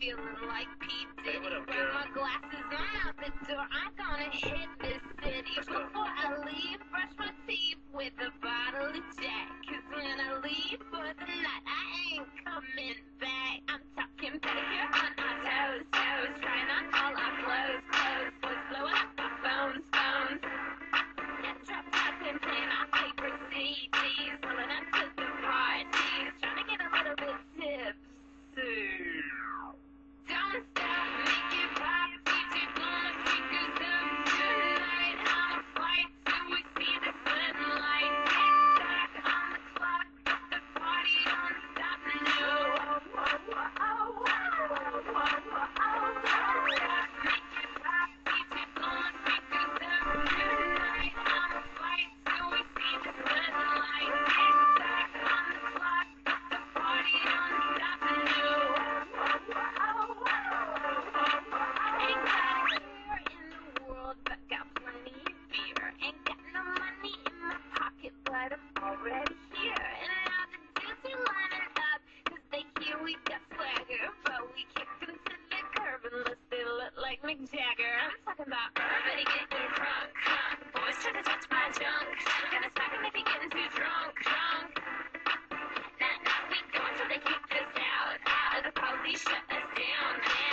feeling like P. Hey, Diddy. what up, Grab girl? my glasses, I'm out the door. I'm gonna hit this city. Let's go. Before I leave, brush my teeth with a bottle of Jack. 'Cause when I leave for the night, I ain't coming back. I'm talking pedicure on our toes, toes. Trying on all our clothes, clothes. Boys blowing up our phones, phones. And drop top and playing our favorite CDs. Pulling up to the parties. Trying to get a little bit tipsy. Don't stop, make it pop. DJ blow my speakers up tonight. I'ma fight till we see the sunlight. Tick tock on the clock, but the party don't stop. No. Make it pop, DJ blow my speakers up tonight. I'ma fight till we see the sunlight. Tick tock on the clock, but the party don't stop. No. Ain't got a care in the world, but got plenty of beer. Ain't got no money in my pocket, but I'm already here. And now the dudes are lining up, 'cause they hear we got swagger. But we kick them to the curb unless they look like Mick Jagger. I'm talking about everybody get